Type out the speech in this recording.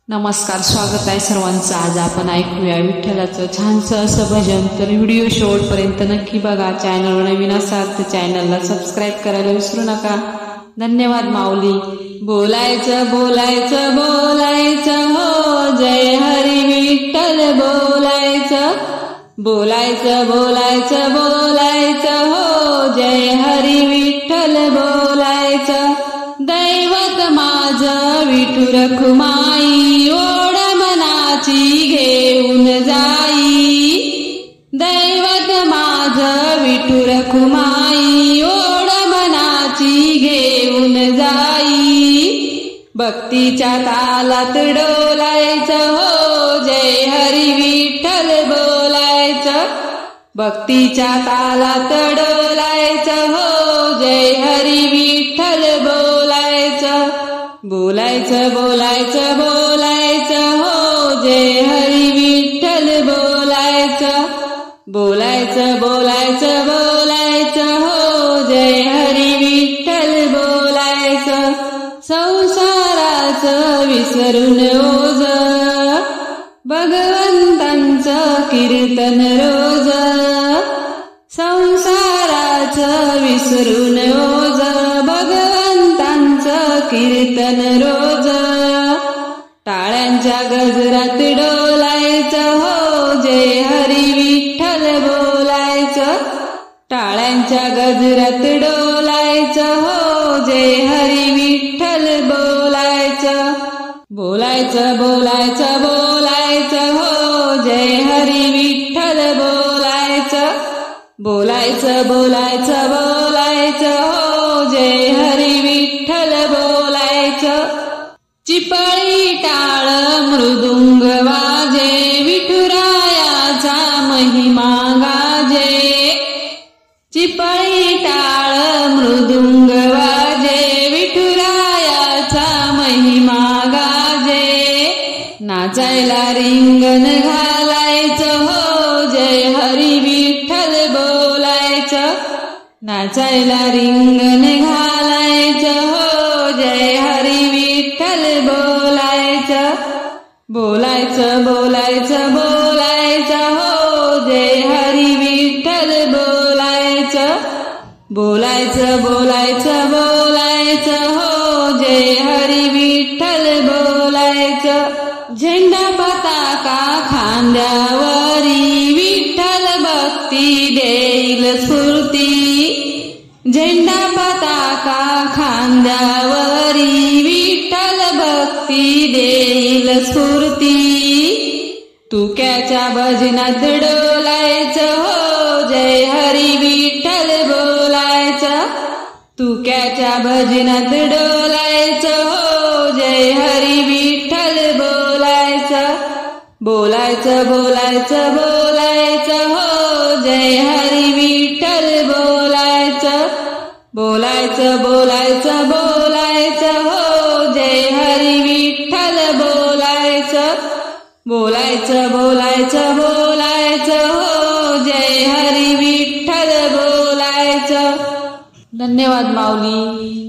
नमस्कार, स्वागत आहे सर्वांचं। आज आपण ऐकूया विठ्ठलाचं छानसं असं भजन। तर व्हिडिओ शेवटपर्यंत नक्की बघा। चॅनलवर नवीन असाल तर चॅनलला सबस्क्राईब करायला विसरू नका। धन्यवाद माऊली। बोलायचं बोलायचं बोलायचं हो, जय हरी विठ्ठल बोलायचं। बोलायचं बोलायचं बोलायचं हो, जय हरी विठ्ठल बोलायचं। दैवत माझं विठू रखुमाई, ओढ मनाची घेऊन जाई। दैवत माझं विठू रखुमाई, ओढ मनाची घेऊन जाई। भक्तीच्या तालात डोलायचं हो, जय हरी विठ्ठल बोलायचं। भक्तीच्या तालात डोलायचं हो, जय हरी विठ्ठल बोलायचं। बोलायचं बोलायचं बोलायचं हो, जय हरी विठ्ठल बोलायचं। बोलायचं बोलायचं बोलायचं हो, जय हरी विठ्ठल बोलायचं। संसाराचं विसरून ओझ, भगवंतांचं कीर्तन रोज। संसाराचं विसरून ओझ, भगवंतांचं कीर्तन रोज। टाळ्यांच्या गजरात डोलायचं हो, जय हरी विठ्ठल बोलायचं। टाळ्यांच्या गजरात डोलायचं हो, जय हरी विठ्ठल बोलायचं। बोलायचं बोलायचं बोलायचं हो, जय हरी विठ्ठल बोलायचं। बोलायचं बोलायचं बोलायचं हो, जय हरी विठ्ठल बोलायचं। चिपळी टाळ मृदुंग वाजे, विठुरायाचा महिमा गाजे। चिपळी टाळ मृदुंग वाजे, विठुरायाचा महिमा गाजे। नाचायला रिंगण घालायचं हो, जय हरी विठ्ठल बोलायचं। नाचायला रिंगण घालायचं हो, जय हरी विठ्ठल बोलायचं। बोलायचं बोलायचं बोलायचं हो, जय हरी विठ्ठल बोलायचं। बोलायचं बोलायचं बोलायचं हो, जय हरी विठ्ठल बोलायचं। झेंडा पताका खांद्यावरी, विठ्ठल भक्ती देईल स्फूर्ती। झेंडा पताका खांद्यावरी, विठ्ठल भक्ती देईल स्फूर्ती। तुक्याच्या भजनात डोलायचं हो, जय हरी विठ्ठल बोलायचं। तुक्याच्या भजनात डोलायचं हो, जय हरी विठ्ठल बोलायचं। बोलायचं बोलायचं बोलायचं हो, जय हरी विठ्ठल बोलायचं। बोलायचं बोलायचं बोलायचं हो, जय हरी विठ्ठल बोलायचं। बोलायचं बोलायचं बोलायचं हो, जय हरी विठ्ठल बोलायचं। धन्यवाद माऊली।